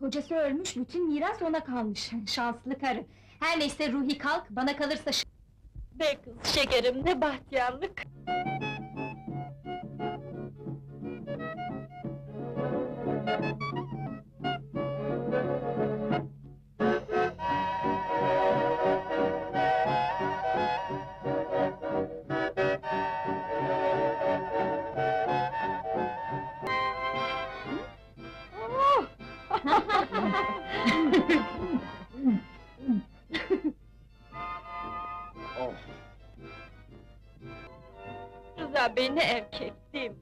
Kocası ölmüş, bütün miras ona kalmış. Şanslı karı! Her neyse Ruhi, kalk, bana kalırsa Be kız şekerim, ne bahtiyarlık! Oh! Rıza bey ne erkeği!